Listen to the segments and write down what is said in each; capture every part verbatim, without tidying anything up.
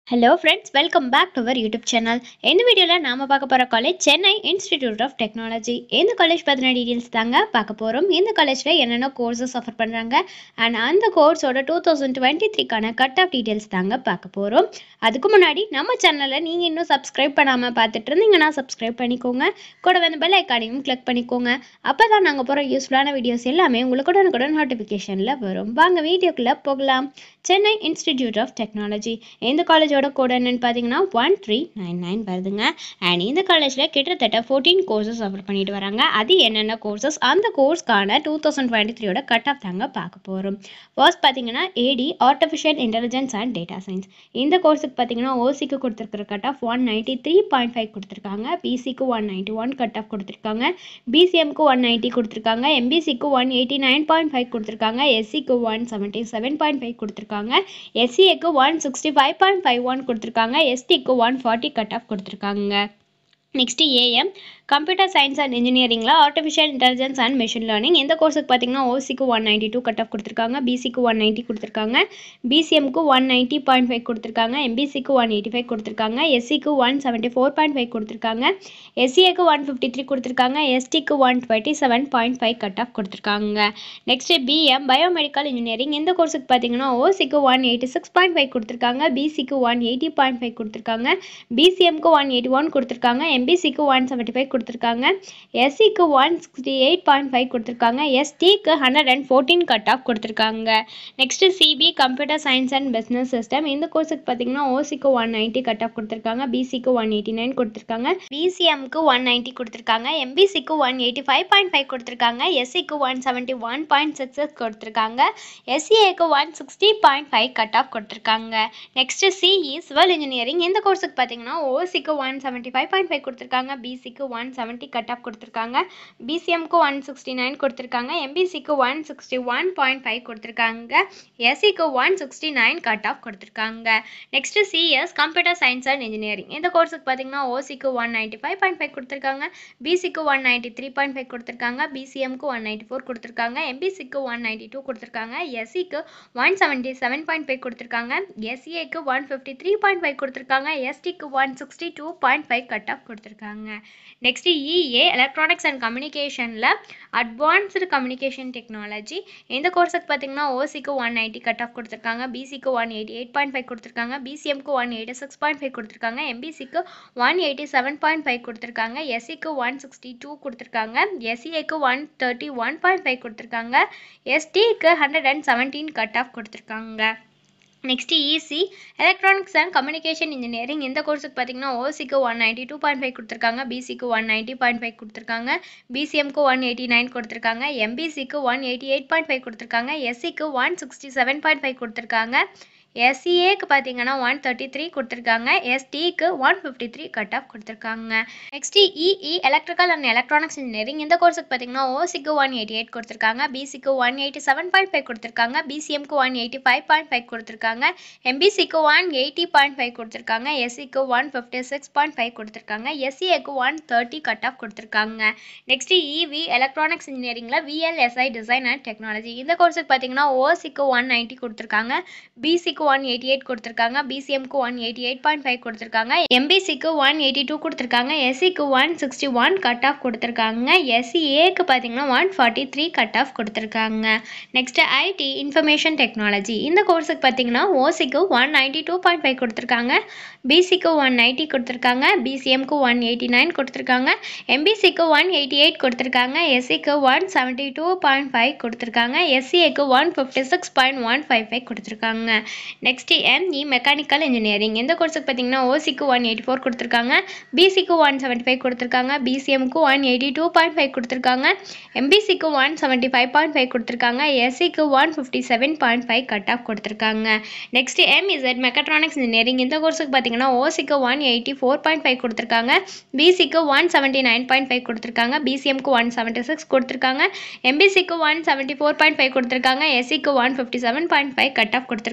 Hello friends, welcome back to our YouTube channel. இந்த வீடியோல நாம பார்க்க போற college Chennai institute of technology. இந்த காலேஜ் பத்தின டீடைல்ஸ் தாங்க பார்க்க போறோம். இந்த காலேஜ்ல என்னென்ன கோர்சஸ் ஆஃபர் பண்றாங்க and அந்த கோர்ஸோட twenty twenty-three கான கட் ஆஃப் டீடைல்ஸ் தாங்க பார்க்க போறோம். அதுக்கு முன்னாடி நம்ம சேனலை நீங்க இன்னும் சப்ஸ்கிரைப் பண்ணாம பார்த்துட்டு இருந்தீங்கன்னா சப்ஸ்கிரைப் பண்ணிக்கோங்க. கூட வந்து பெல் ஐகானையும் கிளிக் பண்ணிக்கோங்க. அப்பதான் நாங்க போற யூஸ்ஃபுல்லான வீடியோஸ் எல்லாமே உங்களுக்கு உடனுக்குடன் நோட்டிபிகேஷன்ல வரும். வாங்க வீடியோக்குள்ள போகலாம். சென்னை இன்ஸ்டிடியூட் ஆஃப் டெக்னாலஜி இந்த காலேஜோட கோட் என்னன்னு பார்த்தீங்கன்னா one three nine nine வருதுங்க. அண்ட் இந்த காலேஜில் கிட்டத்தட்ட ஃபோர்டீன் கோர்சஸ் ஆஃபர் பண்ணிட்டு வராங்க. அது என்னென்ன கோர்சஸ், அந்த கோர்ஸ்க்கான டூ தௌசண்ட் டுவெண்ட்டி த்ரீயோட கட் ஆஃப் தாங்க பார்க்க போகிறோம். ஃபர்ஸ்ட் பார்த்தீங்கன்னா AD artificial intelligence and data science. இந்த கோர்ஸுக்கு பார்த்தீங்கன்னா ஓசிக்கு கொடுத்துருக்கிற cut off one ninety three point five கொடுத்துருக்காங்க. பிசிக்கு one ninety one cut off கொடுத்துருக்காங்க. பிசிஎம்க்கு ஒன் நைன்ட்டி கொடுத்துருக்காங்க. எம்பிசிக்கு one eighty nine point five கொடுத்துருக்காங்க. எஸ்சிக்கு one seventy seven point five கொடுத்துருக்காங்க. எஸ்சிஏக்கு one sixty five point five one கொடுத்துருக்காங்க. எஸ்டிக்கு ஒன் ஃபார்ட்டி கட் ஆஃப் கொடுத்துருக்காங்க. Next AM computer science and இன்ஜினியரிங்கில் artificial intelligence and machine learning. இந்த கோர்ஸுக்கு பார்த்தீங்கன்னா ஓசிக்கு one ninety two cut off கொடுத்துருக்காங்க. பிசிக்கு ஒன் நைன்ட்டி கொடுத்துருக்காங்க. பிசிஎம்க்கு ஒன் நைன்ட்டி பாயிண்ட் ஃபைவ் கொடுத்துருக்காங்க. எம்பிசிக்கு ஒன் எயிட்டி ஃபைவ் கொடுத்துருக்காங்க. எஸ்சிக்கு one seventy four point five கொடுத்துருக்காங்க. எஸ்சிஏக்கு ஒன் ஃபிஃப்டி த்ரீ கொடுத்துருக்காங்க. எஸ்டிக்கு one twenty seven point five cut off கொடுத்துருக்காங்க. Next BM biomedical engineering. இந்த கோர்ஸுக்கு பார்த்தீங்கன்னா ஓசிக்கு one eighty six point five கொடுத்துருக்காங்க. பிசிக்கு ஒன் எயிட்டி பாயிண்ட் ஃபைவ் கொடுத்துருக்காங்க. பிசிஎம்க்கு ஒன் எயிட்டி ஒன் கொடுத்துருக்காங்க. எம்பிசிக்கு ஒன் செவன்ட்டி ஃபைவ் கொடுத்துருக்காங்க. எஸ்சிக்கு one sixty eight point five கொடுத்துருக்காங்க. எஸ்டிக்கு hundred and fourteen cut off கொடுத்துருக்காங்க. Next CB computer science and business system. இந்த கோர்ஸுக்கு பார்த்தீங்கன்னா ஓசிக்கு ஒன் நைன்ட்டி கட் ஆஃப் கொடுத்துருக்காங்க. பிசிக்கு ஒன் எயிட்டி நைன் கொடுத்துருக்காங்க. பிசிஎம்க்கு ஒன் நைன்ட்டி கொடுத்துருக்காங்க. எம்பிசிக்கு one eighty five point five கொடுத்துருக்காங்க. எஸ்சிக்கு one seventy one point six கொடுத்துருக்காங்க. எஸ்சிஏக்கு one sixty point five cut off கொடுத்துருக்காங்க. Next CE civil engineering. இந்த கோர்ஸுக்கு பார்த்தீங்கன்னா ஓசிக்கு one seventy five point five கொடுத்துருக்காங்க. பிசிக்கு ஒன் செவன்ட்டி கட் ஆஃப் கொடுத்துருக்காங்க. பிசிஎம்க்கு ஒன் சிக்ஸ்டி நைன் கொடுத்துருக்காங்க. எம்பிசிக்கு one sixty one point five கொடுத்துருக்காங்க. எஸ்சிக்கு one sixty nine cut off கொடுத்துருக்காங்க. Next CS computer science and engineering. இந்த கோர்ஸுக்கு பார்த்தீங்கன்னா ஓசிக்கு one ninety five point five கொடுத்துருக்காங்க. பிசிக்கு one ninety three point five கொடுத்துருக்காங்க. பிசிஎம்க்கு ஒன் நைன்ட்டி ஃபோர் கொடுத்துருக்காங்க. எம்பிசிக்கு ஒன் நைன்ட்டி டூ கொடுத்துருக்காங்க. எஸ்சிக்கு one seventy seven point five கொடுத்துருக்காங்க. எஸ்சிஏக்கு one fifty three point five கொடுத்துருக்காங்க. எஸ்டிக்கு one sixty two point five cut off கொடுத்துருக்காங்க. நெக்ஸ்ட் இஏ எலக்ட்ரானிக்ஸ் அண்ட் கம்யூனிகேஷனில் அட்வான்ஸ்டு கம்யூனிகேஷன் டெக்னாலஜி. இந்த கோர்ஸுக்கு பார்த்தீங்கன்னா ஓசிக்கு ஒன் நைன்ட்டி கட் ஆஃப் கொடுத்துருக்காங்க. பிசிக்கு one eighty eight point five கொடுத்துருக்காங்க. பிசிஎம்க்கு one eighty six point five கொடுத்துருக்காங்க. எம்பிசிக்கு one eighty seven point five கொடுத்துருக்காங்க. எஸ்சிக்கு ஒன் சிக்ஸ்டி டூ கொடுத்துருக்காங்க. எஸ்சிஏக்கு one thirty one point five கொடுத்துருக்காங்க. எஸ்டிக்கு hundred and seventeen cut off கொடுத்துருக்காங்க. Next EC electronics and communication engineering. இந்த கோர்ஸுக்கு பார்த்தீங்கன்னா ஓசிக்கு one ninety two point five கொடுத்துருக்காங்க. பிசிக்கு ஒன் நைன்ட்டி பாயிண்ட் ஃபைவ் கொடுத்துருக்காங்க. பிசிஎம்க்கு ஒன் எயிட்டி நைன் கொடுத்துருக்காங்க. எம்பிசிக்கு one eighty eight point five கொடுத்துருக்காங்க. எஸ்சிக்கு one sixty seven point five கொடுத்துருக்காங்க. எஸ்சிஏக்கு பார்த்தீங்கன்னா ஒன் தேர்ட்டி த்ரீ கொடுத்துருக்காங்க. எஸ்டிக்கு one fifty three cut off கொடுத்துருக்காங்க. Next EE electrical and electronics engineering. இந்த கோர்ஸுக்கு பார்த்தீங்கன்னா ஓசிக்கு ஒன் எயிட்டி எயிட் கொடுத்துருக்காங்க. பிசிக்கு one eighty seven point five கொடுத்துருக்காங்க. பிசிஎம்க்கு one eighty five point five கொடுத்துருக்காங்க. எம்பிசிக்கு ஒன் எயிட்டி பாயிண்ட் ஃபைவ் கொடுத்துருக்காங்க. எஸ்சிக்கு one fifty six point five கொடுத்துருக்காங்க. எஸ்சிஏக்கு ஒன் தேர்ட்டி கட் ஆஃப் கொடுத்துருக்காங்க. நெக்ஸ்ட் இவி எலக்ட்ரானிக்ஸ் இன்ஜினியரிங்கில் விஎல்எஸ்ஐ டிசைன் அண்ட் டெக்னாலஜி. இந்த கோர்ஸுக்கு பார்த்தீங்கன்னா ஓசிக்கு ஒன் நைன்ட்டி கொடுத்துருக்காங்க. பிசிக்கு ஒன் எயிட்டி எயிட் கொடுத்துருக்காங்க. பிசிஎம்க்கு one eighty eight point five கொடுத்துருக்காங்க. எம்பிசிக்கு ஒன் எயிட்டி டூ கொடுத்துருக்காங்க. எஸ்சிக்கு one sixty one cut off கொடுத்துருக்காங்க. எஸ்சிஏக்கு பார்த்தீங்கன்னா one forty three cut off கொடுத்துருக்காங்க. Next IT information technology. இந்த கோர்ஸுக்கு பார்த்தீங்கன்னா ஓசிக்கு one ninety two point five கொடுத்துருக்காங்க. பிசிக்கு ஒன் நைன்ட்டி கொடுத்துருக்காங்க. பிசிஎம்க்கு ஒன் எயிட்டி நைன் கொடுத்துருக்காங்க. எம்பிசிக்கு ஒன் எயிட்டி எயிட் கொடுத்துருக்காங்க. எஸ்சிக்கு one seventy two point five கொடுத்துருக்காங்க. எஸ்சிஏக்கு one fifty six point one five five கொடுத்துருக்காங்க. Next ME mechanical engineering. இந்த கோர்ஸுக்கு பார்த்தீங்கன்னா ஓசிக்கு ஒன் எயிட்டி ஃபோர் கொடுத்துருக்காங்க. பிசிக்கு ஒன் செவன்ட்டி ஃபைவ் கொடுத்துருக்காங்க. பிசிஎம்க்கு one eighty two point five கொடுத்துருக்காங்க. எம்பிசிக்கு one seventy five point five கொடுத்துருக்காங்க. எஸ்சிக்கு one fifty seven point five cut off கொடுத்துருக்காங்க. Next MZ mechatronics engineering. இந்த கோர்ஸுக்கு பார்த்தீங்கன்னா ஓசிக்கு one eighty four point five கொடுத்துருக்காங்க. பிசிக்கு one seventy nine point five கொடுத்துருக்காங்க. பிசிஎம்க்கு ஒன் செவன்ட்டி சிக்ஸ் கொடுத்துருக்காங்க. எம்பிசிக்கு one seventy four point five கொடுத்துருக்காங்க. எஸ்சிக்கு one fifty seven point five cut off கொடுத்துருக்காங்க.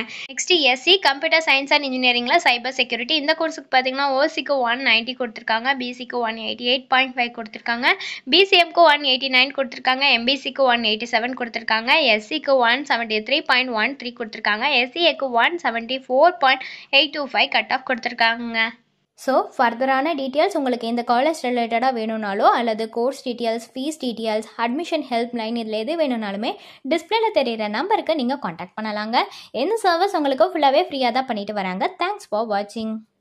Next SC computer science and இன்ஜினியரிங்கில் சைபர் செக்யூரிட்டி. இந்த கோர்ஸுக்கு பார்த்தீங்கன்னா ஓசிக்கு ஒன் நைன்ட்டி கொடுத்துருக்காங்க, பிசிக்கு one eighty eight point five கொடுத்துருக்காங்க, பிசிஎம்க்கு ஒன் எயிட்டி நைன் கொடுத்துருக்காங்க, எம்பிசிக்கு ஒன் எயிட்டி செவன் கொடுத்துருக்காங்க, எஸ்சிக்கு one seventy three point one three கொடுத்துருக்காங்க, எஸ்சிஏக்கு one seventy four point eight two five cut off கொடுத்துருக்காங்க. ஸோ ஃபர்தரான டீட்டெயில்ஸ் உங்களுக்கு இந்த காலேஜ் ரிலேட்டடாக வேணும்னாலோ அல்லது course details, fees details, admission help line இதில் எது வேணும்னாலுமே டிஸ்பிளேல தெரியிற நம்பருக்கு நீங்கள் காண்டாக்ட் பண்ணலாங்க. இந்த சர்வீஸ் உங்களுக்கு ஃபுல்லாகவே ஃப்ரீயாக தான் பண்ணிட்டு வராங்க. தேங்க்ஸ் ஃபார் வாட்சிங்.